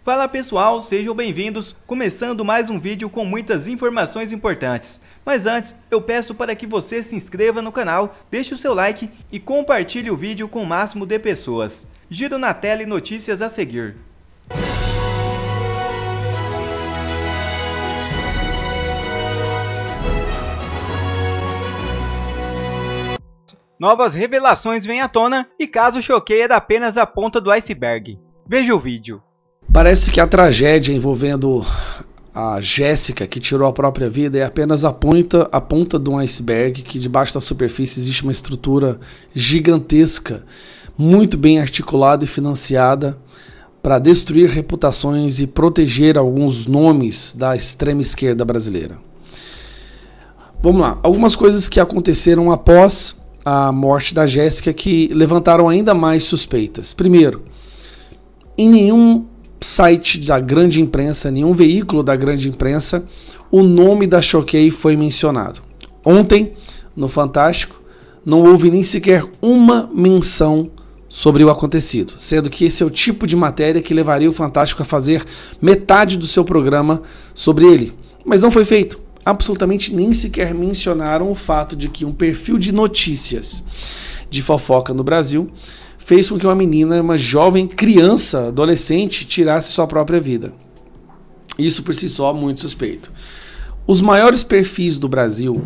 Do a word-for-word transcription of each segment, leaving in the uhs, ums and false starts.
Fala pessoal, sejam bem-vindos, começando mais um vídeo com muitas informações importantes. Mas antes, eu peço para que você se inscreva no canal, deixe o seu like e compartilhe o vídeo com o máximo de pessoas. Giro na tela e notícias a seguir. Novas revelações vêm à tona e caso choqueia é apenas a ponta do iceberg. Veja o vídeo. Parece que a tragédia envolvendo a Jéssica, que tirou a própria vida, é apenas a ponta, a ponta de um iceberg, que debaixo da superfície existe uma estrutura gigantesca, muito bem articulada e financiada para destruir reputações e proteger alguns nomes da extrema esquerda brasileira. Vamos lá, algumas coisas que aconteceram após a morte da Jéssica que levantaram ainda mais suspeitas. Primeiro, em nenhum site da grande imprensa, nenhum veículo da grande imprensa, o nome da Choquei foi mencionado. Ontem, no Fantástico, não houve nem sequer uma menção sobre o acontecido, sendo que esse é o tipo de matéria que levaria o Fantástico a fazer metade do seu programa sobre ele. Mas não foi feito. Absolutamente nem sequer mencionaram o fato de que um perfil de notícias de fofoca no Brasil fez com que uma menina, uma jovem criança, adolescente, tirasse sua própria vida. Isso por si só muito suspeito. Os maiores perfis do Brasil,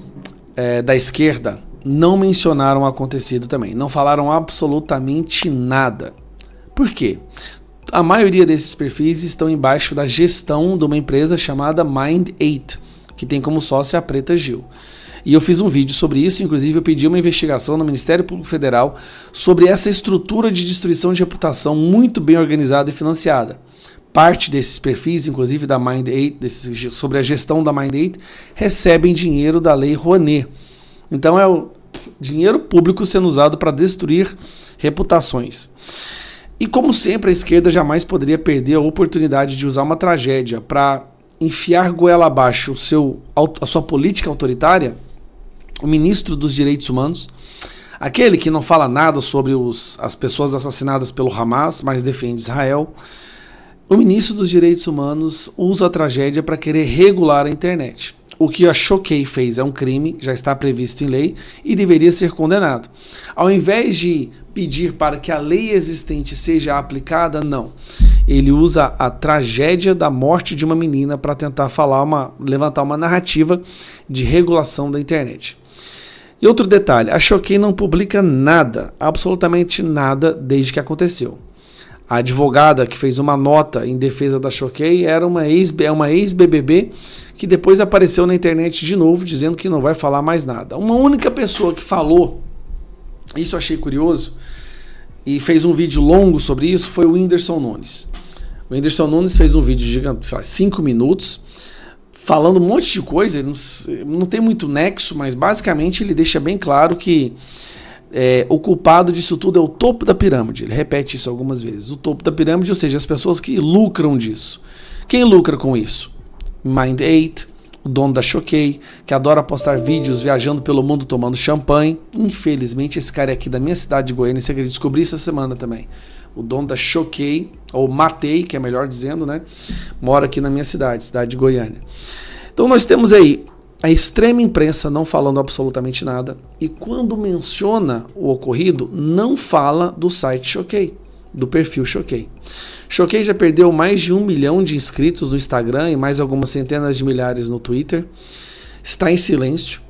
é, da esquerda, não mencionaram o acontecido também. Não falaram absolutamente nada. Por quê? A maioria desses perfis estão embaixo da gestão de uma empresa chamada Mind oito, que tem como sócia a Preta Gil. E eu fiz um vídeo sobre isso, inclusive eu pedi uma investigação no Ministério Público Federal sobre essa estrutura de destruição de reputação muito bem organizada e financiada. Parte desses perfis, inclusive da Mind oito, desse, sobre a gestão da Mind oito, recebem dinheiro da Lei Rouanet. Então é o dinheiro público sendo usado para destruir reputações. E como sempre, a esquerda jamais poderia perder a oportunidade de usar uma tragédia para enfiar goela abaixo o seu, a sua política autoritária. O ministro dos Direitos Humanos, aquele que não fala nada sobre os, as pessoas assassinadas pelo Hamas, mas defende Israel, o ministro dos Direitos Humanos usa a tragédia para querer regular a internet. O que a Choquei fez é um crime, já está previsto em lei e deveria ser condenado. Ao invés de pedir para que a lei existente seja aplicada, não. Ele usa a tragédia da morte de uma menina para tentar falar uma, levantar uma narrativa de regulação da internet. E outro detalhe, a Choquei não publica nada, absolutamente nada, desde que aconteceu. A advogada que fez uma nota em defesa da Choquei era uma ex-B B B que depois apareceu na internet de novo dizendo que não vai falar mais nada. Uma única pessoa que falou, isso eu achei curioso, e fez um vídeo longo sobre isso, foi o Whindersson Nunes. O Whindersson Nunes fez um vídeo de cinco minutos, falando um monte de coisa, não, não tem muito nexo, mas basicamente ele deixa bem claro que é, o culpado disso tudo é o topo da pirâmide. Ele repete isso algumas vezes. O topo da pirâmide, ou seja, as pessoas que lucram disso. Quem lucra com isso? Mind oito, o dono da Choquei, que adora postar vídeos viajando pelo mundo tomando champanhe. Infelizmente, esse cara é aqui da minha cidade de Goiânia, você descobri essa semana também. O dono da Choquei, ou Matei, que é melhor dizendo, né? Mora aqui na minha cidade, cidade de Goiânia. Então nós temos aí a extrema imprensa não falando absolutamente nada, e quando menciona o ocorrido, não fala do site Choquei, do perfil Choquei. Choquei já perdeu mais de um milhão de inscritos no Instagram e mais algumas centenas de milhares no Twitter. Está em silêncio.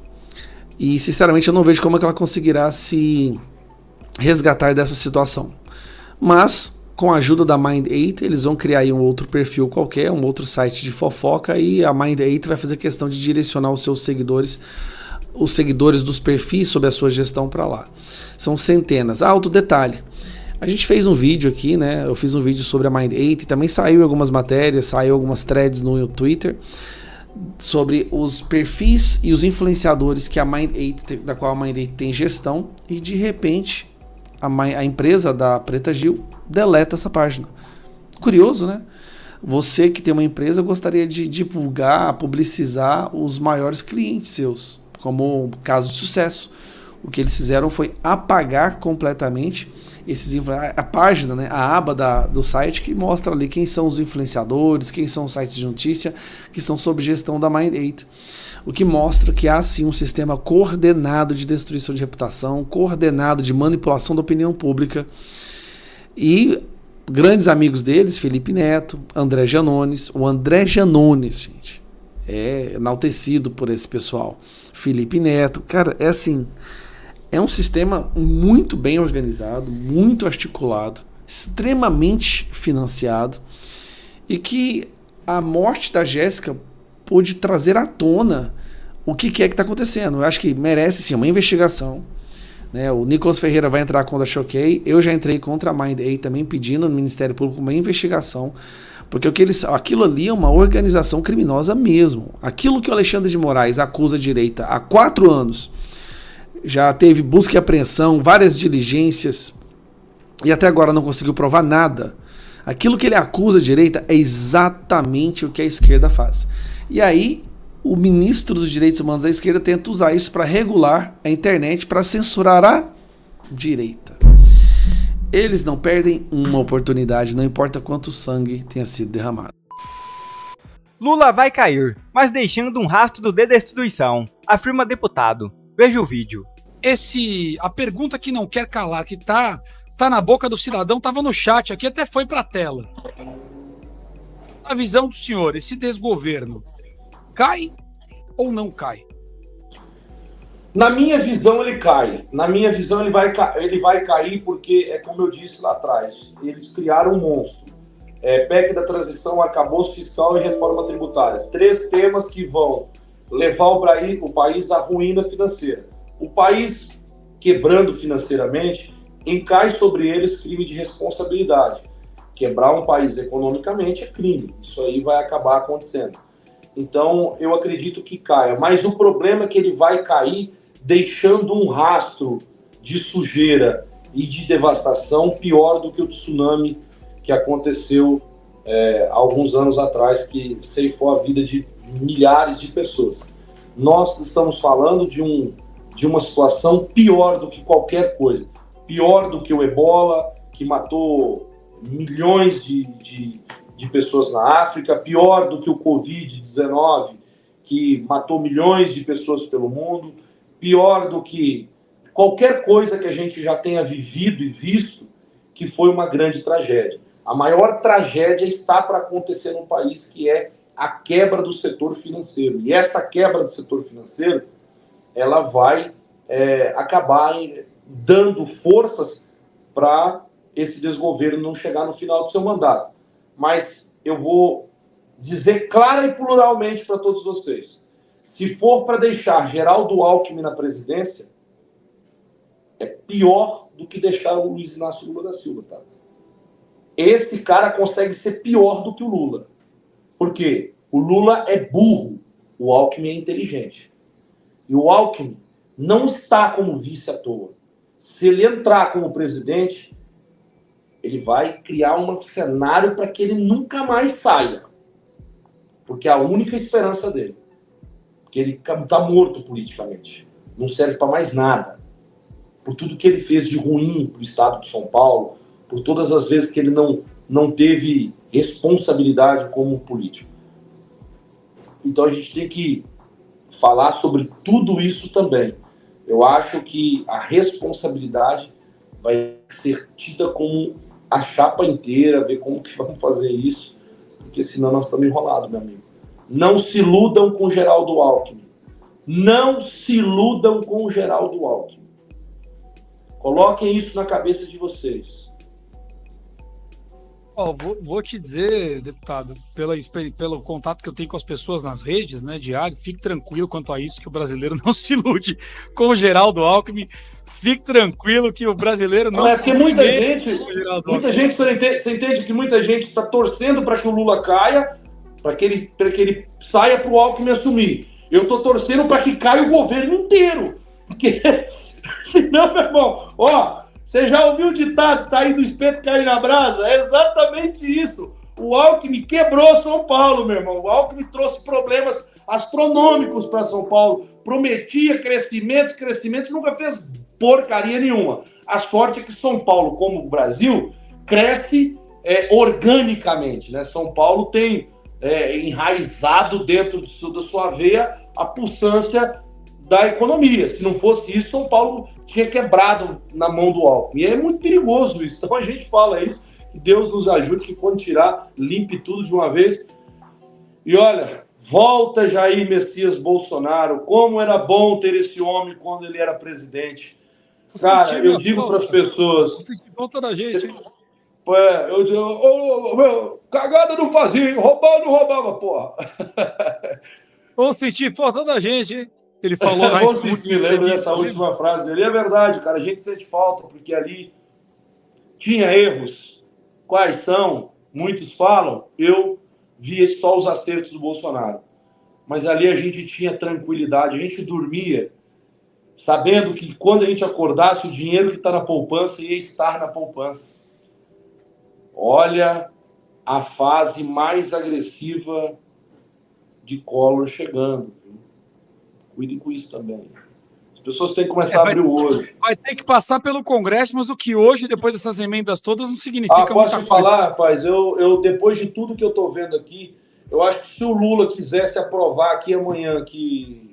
E sinceramente eu não vejo como é que ela conseguirá se resgatar dessa situação. Mas com a ajuda da Mind oito, eles vão criar aí um outro perfil qualquer, um outro site de fofoca, e a Mind oito vai fazer questão de direcionar os seus seguidores, os seguidores dos perfis sob a sua gestão para lá. São centenas. Ah, outro detalhe. A gente fez um vídeo aqui, né? Eu fiz um vídeo sobre a Mind oito e também saiu algumas matérias, saiu algumas threads no Twitter sobre os perfis e os influenciadores que a Mind oito, da qual a Mind oito tem gestão, e de repente a, a empresa da Preta Gil deleta essa página. Curioso, né? Você que tem uma empresa gostaria de divulgar, publicizar os maiores clientes seus, como um caso de sucesso. O que eles fizeram foi apagar completamente esses a página, né, a aba da, do site que mostra ali quem são os influenciadores, quem são os sites de notícia que estão sob gestão da Mind oito. O que mostra que há sim um sistema coordenado de destruição de reputação, coordenado de manipulação da opinião pública. E grandes amigos deles, Felipe Neto, André Janones, o André Janones, gente, é enaltecido por esse pessoal. Felipe Neto, cara, é assim, é um sistema muito bem organizado, muito articulado, extremamente financiado e que a morte da Jéssica pôde trazer à tona o que, que é que está acontecendo. Eu acho que merece sim uma investigação. Né? O Nicolas Ferreira vai entrar contra a Choquei, eu já entrei contra a Mind oito também pedindo no Ministério Público uma investigação, porque o que eles, aquilo ali é uma organização criminosa mesmo. Aquilo que o Alexandre de Moraes acusa a direita há quatro anos, já teve busca e apreensão, várias diligências, e até agora não conseguiu provar nada. Aquilo que ele acusa a direita é exatamente o que a esquerda faz. E aí, o ministro dos Direitos Humanos da esquerda tenta usar isso para regular a internet, para censurar a direita. Eles não perdem uma oportunidade, não importa quanto sangue tenha sido derramado. Lula vai cair, mas deixando um rastro de destruição, afirma deputado. Veja o vídeo. Esse, a pergunta que não quer calar, que tá, tá na boca do cidadão, estava no chat aqui, até foi para a tela. A visão do senhor, esse desgoverno, cai ou não cai? Na minha visão, ele cai. Na minha visão, ele vai, ele vai cair porque, é como eu disse lá atrás, eles criaram um monstro. É, P E C da transição, arcabouço fiscal e reforma tributária. Três temas que vão levar o, Braí, o país à ruína financeira. O país, quebrando financeiramente, encai sobre eles crime de responsabilidade. Quebrar um país economicamente é crime. Isso aí vai acabar acontecendo. Então, eu acredito que caia. Mas o problema é que ele vai cair deixando um rastro de sujeira e de devastação pior do que o tsunami que aconteceu é, alguns anos atrás, que ceifou a vida de milhares de pessoas. Nós estamos falando de, um, de uma situação pior do que qualquer coisa. Pior do que o Ebola, que matou milhões de, de, de pessoas na África, pior do que o covid dezenove, que matou milhões de pessoas pelo mundo, pior do que qualquer coisa que a gente já tenha vivido e visto, que foi uma grande tragédia. A maior tragédia está para acontecer no país, que é a quebra do setor financeiro. E essa quebra do setor financeiro, ela vai é, acabar em, dando forças para esse desgoverno não chegar no final do seu mandato. Mas eu vou dizer clara e pluralmente para todos vocês. Se for para deixar Geraldo Alckmin na presidência, é pior do que deixar o Luiz Inácio Lula da Silva, tá? Esse cara consegue ser pior do que o Lula. Por quê? O Lula é burro, o Alckmin é inteligente. E o Alckmin não está como vice à toa. Se ele entrar como presidente, ele vai criar um cenário para que ele nunca mais saia. Porque é a única esperança dele. Porque ele está morto politicamente. Não serve para mais nada. Por tudo que ele fez de ruim para o estado de São Paulo, por todas as vezes que ele não, não teve responsabilidade como político. Então a gente tem que falar sobre tudo isso também. Eu acho que a responsabilidade vai ser tida como a chapa inteira, ver como que vamos fazer isso, porque senão nós estamos enrolados, meu amigo. Não se iludam com Geraldo Alckmin. Não se iludam com Geraldo Alckmin. Coloquem isso na cabeça de vocês. Oh, vou, vou te dizer, deputado, pela, pelo contato que eu tenho com as pessoas nas redes, né, diário, fique tranquilo quanto a isso, que o brasileiro não se ilude com o Geraldo Alckmin. Fique tranquilo que o brasileiro não, não é se porque muita gente, muita gente, você entende, você entende que muita gente está torcendo para que o Lula caia, para que ele, para que ele saia para o Alckmin assumir. Eu estou torcendo para que caia o governo inteiro, porque senão, meu irmão, ó, você já ouviu o ditado, sair do espeto cair na brasa? É exatamente isso. O Alckmin quebrou São Paulo, meu irmão. O Alckmin trouxe problemas astronômicos para São Paulo, prometia crescimento, crescimento, nunca fez porcaria nenhuma. A sorte é que São Paulo, como o Brasil, cresce é, organicamente, né? São Paulo tem é, enraizado dentro do, da sua veia a pulsância da economia. Se não fosse isso, São Paulo tinha quebrado na mão do Alckmin. E é muito perigoso isso. Então a gente fala isso, que Deus nos ajude, que quando tirar, limpe tudo de uma vez. E olha, volta Jair Messias Bolsonaro. Como era bom ter esse homem quando ele era presidente. Cara, eu digo para as pessoas... Volta da gente, hein? É, eu digo, oh, meu, cagada não fazia, roubar não roubava, porra. Vamos sentir falta da gente, hein? Ele falou lá. Vamos sentir, me lembro dessa última frase dele. É verdade, cara, a gente sente falta, porque ali tinha erros. Quais são? Muitos falam, eu via só os acertos do Bolsonaro. Mas ali a gente tinha tranquilidade, a gente dormia sabendo que quando a gente acordasse, o dinheiro que está na poupança ia estar na poupança. Olha a fase mais agressiva de Collor chegando. Viu? Cuidem com isso também. As pessoas têm que começar é, vai, a abrir o olho. Vai ter que passar pelo Congresso, mas o que hoje, depois dessas emendas todas, não significa ah, posso muita falar, coisa. Rapaz, eu, eu, depois de tudo que eu estou vendo aqui, eu acho que se o Lula quisesse aprovar aqui amanhã que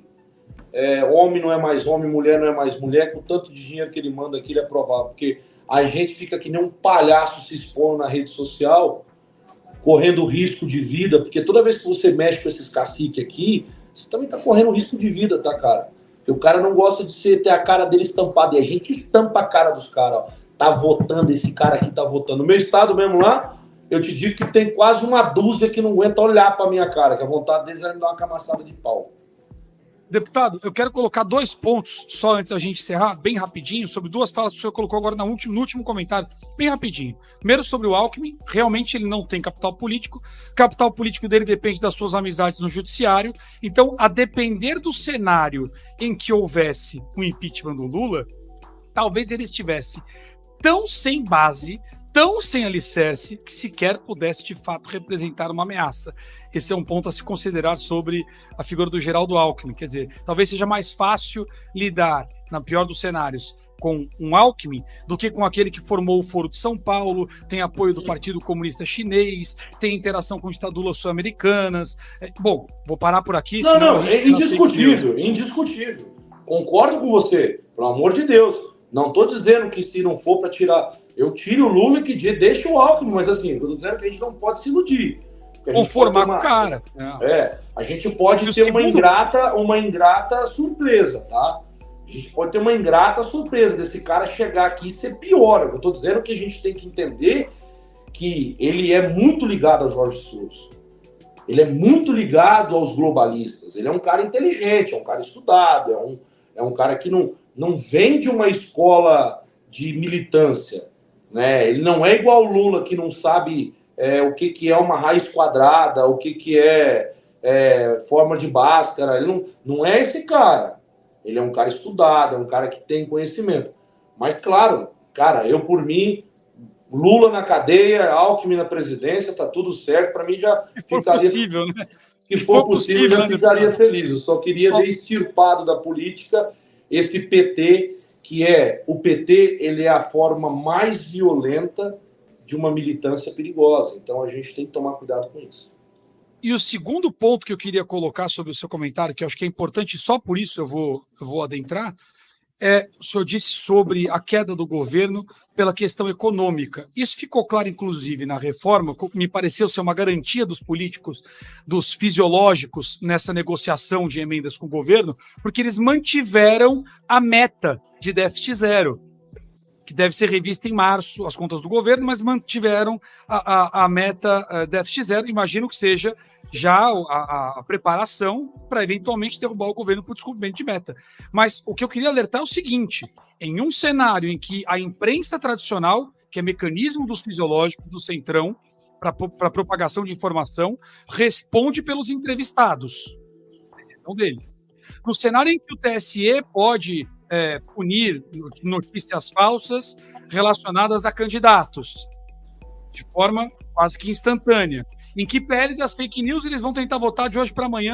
é, homem não é mais homem, mulher não é mais mulher, com o tanto de dinheiro que ele manda aqui, ele aprovava. Porque a gente fica que nem um palhaço se expondo na rede social, correndo risco de vida, porque toda vez que você mexe com esses caciques aqui, você também está correndo risco de vida, tá, cara? Porque o cara não gosta de ser, ter a cara dele estampada, e a gente estampa a cara dos caras, ó. Tá votando, esse cara aqui tá votando. No meu estado mesmo lá, eu te digo que tem quase uma dúzia que não aguenta olhar pra minha cara, que a vontade deles é me dar uma camaçada de pau. Deputado, eu quero colocar dois pontos, só antes da gente encerrar, bem rapidinho, sobre duas falas que o senhor colocou agora no último, no último comentário, bem rapidinho. Primeiro, sobre o Alckmin, realmente ele não tem capital político, o capital político dele depende das suas amizades no judiciário, então, a depender do cenário em que houvesse um impeachment do Lula, talvez ele estivesse tão sem base, tão sem alicerce, que sequer pudesse, de fato, representar uma ameaça. Esse é um ponto a se considerar sobre a figura do Geraldo Alckmin. Quer dizer, talvez seja mais fácil lidar, na pior dos cenários, com um Alckmin do que com aquele que formou o Foro de São Paulo, tem apoio do Partido Comunista Chinês, tem interação com ditaduras sul-americanas. É, bom, vou parar por aqui. Não, não, é indiscutível, indiscutível. Concordo com você, pelo amor de Deus. Não estou dizendo que se não for para tirar... Eu tiro o Lula e que deixa o Alckmin, mas assim, estou dizendo que a gente não pode se iludir. Conformar com o cara. É, a gente pode ter segundo... uma ingrata, uma ingrata surpresa, tá? A gente pode ter uma ingrata surpresa desse cara chegar aqui e ser pior. Eu estou dizendo que a gente tem que entender que ele é muito ligado ao Jorge Soros. Ele é muito ligado aos globalistas. Ele é um cara inteligente, é um cara estudado, é um, é um cara que não, não vem de uma escola de militância, né? Ele não é igual o Lula, que não sabe é, o que, que é uma raiz quadrada, o que, que é, é forma de Bhaskara. Ele não, não é esse cara. Ele é um cara estudado, é um cara que tem conhecimento. Mas, claro, cara, eu por mim, Lula na cadeia, Alckmin na presidência, tá tudo certo. Para mim já se for ficaria... possível, né? Se for possível, já ficaria feliz. Eu só queria ver extirpado da política esse P T, que é o P T, ele é a forma mais violenta de uma militância perigosa. Então a gente tem que tomar cuidado com isso. E o segundo ponto que eu queria colocar sobre o seu comentário, que eu acho que é importante, só por isso eu vou, eu vou adentrar, é, o senhor disse sobre a queda do governo pela questão econômica. Isso ficou claro, inclusive, na reforma, me pareceu ser uma garantia dos políticos, dos fisiológicos, nessa negociação de emendas com o governo, porque eles mantiveram a meta de déficit zero, que deve ser revista em março, as contas do governo, mas mantiveram a, a, a meta a déficit zero. Imagino que seja já a, a, a preparação para eventualmente derrubar o governo por descumprimento de meta. Mas o que eu queria alertar é o seguinte: em um cenário em que a imprensa tradicional, que é mecanismo dos fisiológicos do Centrão para propagação de informação, responde pelos entrevistados, decisão deles. No cenário em que o T S E pode É, punir notícias falsas relacionadas a candidatos de forma quase que instantânea. Em que pele das fake news eles vão tentar votar de hoje para amanhã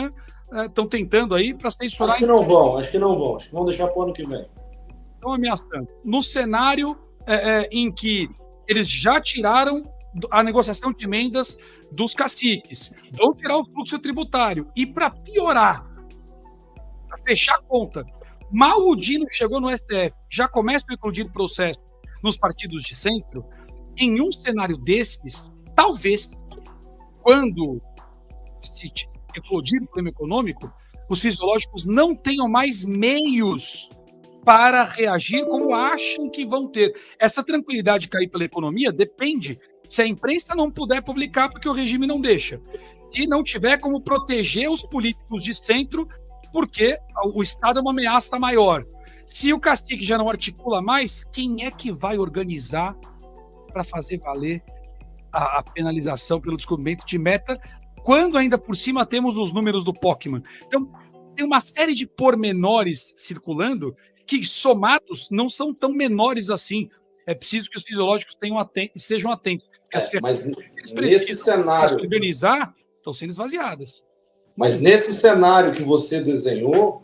estão é, tentando aí para censurar. Acho que não vão, acho que não vão. Acho que vão deixar para o ano que vem. Estão ameaçando. No cenário é, é, em que eles já tiraram a negociação de emendas dos caciques, vão tirar o fluxo tributário. E para piorar, para fechar a conta, mal o Dino chegou no S T F, já começa o eclodir processo nos partidos de centro. Em um cenário desses, talvez, quando se eclodir o problema econômico, os fisiológicos não tenham mais meios para reagir como acham que vão ter. Essa tranquilidade cair pela economia depende se a imprensa não puder publicar porque o regime não deixa. Se não tiver como proteger os políticos de centro, porque o Estado é uma ameaça maior. Se o cacique já não articula mais, quem é que vai organizar para fazer valer a, a penalização pelo descobrimento de meta, quando ainda por cima temos os números do Pokémon? Então, tem uma série de pormenores circulando que, somados, não são tão menores assim. É preciso que os fisiológicos tenham aten sejam atentos. É, as mas que eles nesse precisam cenário, se organizar estão sendo esvaziadas. Mas nesse cenário que você desenhou,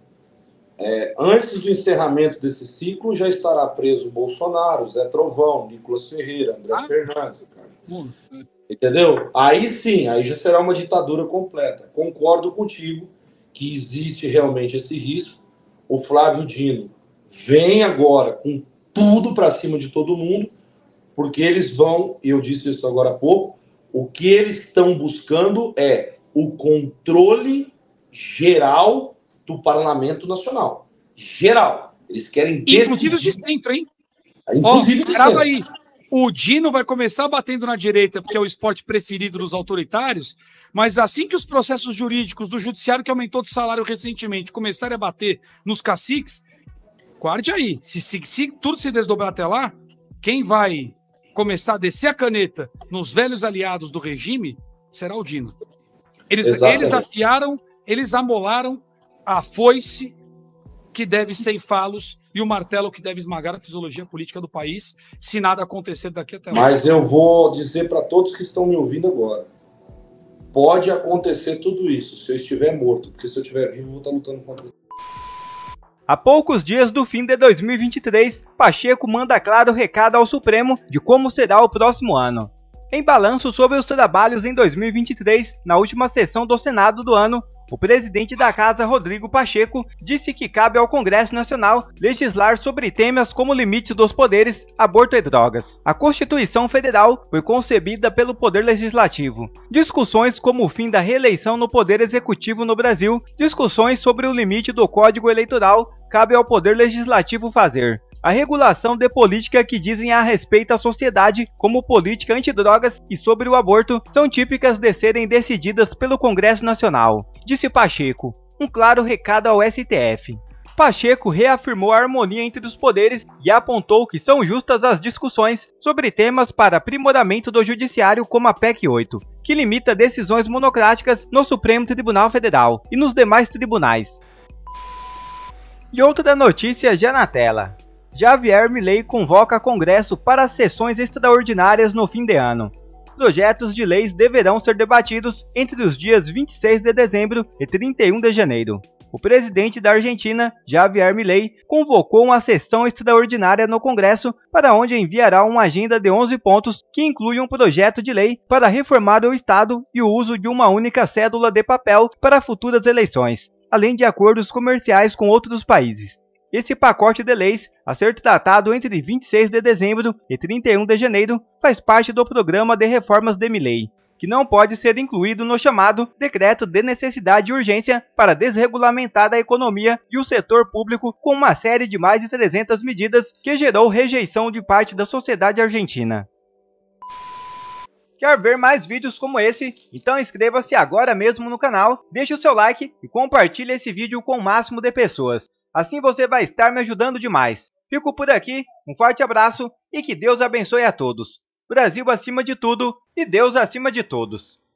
é, antes do encerramento desse ciclo, já estará preso o Bolsonaro, Zé Trovão, Nicolas Ferreira, André ah, Fernandes. Cara. Hum. Entendeu? Aí sim, aí já será uma ditadura completa. Concordo contigo que existe realmente esse risco. O Flávio Dino vem agora com tudo para cima de todo mundo, porque eles vão, e eu disse isso agora há pouco, o que eles estão buscando é o controle geral do Parlamento Nacional. Geral. Eles querem... Inclusive os de centro, hein? Inclusive oh, grava aí. O Dino vai começar batendo na direita, porque é o esporte preferido dos autoritários, mas assim que os processos jurídicos do judiciário, que aumentou de salário recentemente, começarem a bater nos caciques, guarde aí. Se, se, se tudo se desdobrar até lá, quem vai começar a descer a caneta nos velhos aliados do regime será o Dino. Eles, eles afiaram, eles amolaram a foice que deve ceifá-los e o martelo que deve esmagar a fisiologia política do país, se nada acontecer daqui até lá. Mas eu vou dizer para todos que estão me ouvindo agora, pode acontecer tudo isso se eu estiver morto, porque se eu estiver vivo, eu vou estar lutando contra isso. A poucos dias do fim de dois mil e vinte e três, Pacheco manda claro recado ao Supremo de como será o próximo ano. Em balanço sobre os trabalhos em dois mil e vinte e três, na última sessão do Senado do ano, o presidente da Casa, Rodrigo Pacheco, disse que cabe ao Congresso Nacional legislar sobre temas como limite dos poderes, aborto e drogas. A Constituição Federal foi concebida pelo Poder Legislativo. Discussões como o fim da reeleição no Poder Executivo no Brasil, discussões sobre o limite do Código Eleitoral, cabe ao Poder Legislativo fazer. A regulação de política que dizem a respeito à sociedade, como política antidrogas e sobre o aborto, são típicas de serem decididas pelo Congresso Nacional, disse Pacheco, um claro recado ao S T F. Pacheco reafirmou a harmonia entre os poderes e apontou que são justas as discussões sobre temas para aprimoramento do judiciário como a P E C oito, que limita decisões monocráticas no Supremo Tribunal Federal e nos demais tribunais. E outra notícia já na tela. Javier Milei convoca Congresso para sessões extraordinárias no fim de ano. Projetos de leis deverão ser debatidos entre os dias vinte e seis de dezembro e trinta e um de janeiro. O presidente da Argentina, Javier Milei, convocou uma sessão extraordinária no Congresso, para onde enviará uma agenda de onze pontos que inclui um projeto de lei para reformar o Estado e o uso de uma única cédula de papel para futuras eleições, além de acordos comerciais com outros países. Esse pacote de leis, a ser tratado entre vinte e seis de dezembro e trinta e um de janeiro, faz parte do programa de reformas de Milei, que não pode ser incluído no chamado Decreto de Necessidade e Urgência para desregulamentar a economia e o setor público, com uma série de mais de trezentas medidas que gerou rejeição de parte da sociedade argentina. Quer ver mais vídeos como esse? Então inscreva-se agora mesmo no canal, deixe o seu like e compartilhe esse vídeo com o máximo de pessoas. Assim você vai estar me ajudando demais. Fico por aqui, um forte abraço e que Deus abençoe a todos. Brasil acima de tudo e Deus acima de todos.